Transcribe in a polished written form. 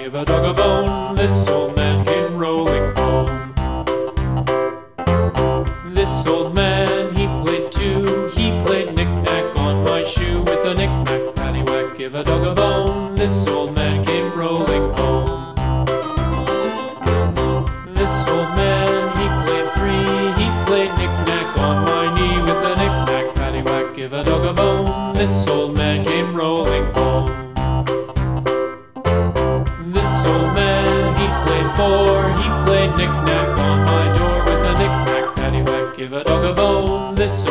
give a dog a bone. This old man came rolling home. This old man, he played too. He played knick-knack on my shoe. With a knick-knack, paddywhack, give a dog a bone. This old man came rolling home. This old man, he played three. He played knick-knack on my knee. With a knick-knack, paddywhack, give a dog a bone. This old man came rolling home. This old man, he played four. He played knick-knack on my door. With a knick-knack, paddywhack, give a dog a bone. This